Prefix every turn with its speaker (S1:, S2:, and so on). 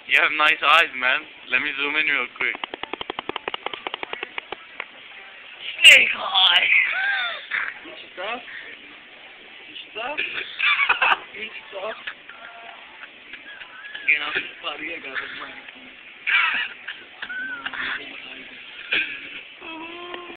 S1: You have nice eyes, man. Let me zoom in real quick.
S2: Snake eye!
S3: You stuck? You stuck? You stuck?
S2: Again, I'm sorry, I got it, man.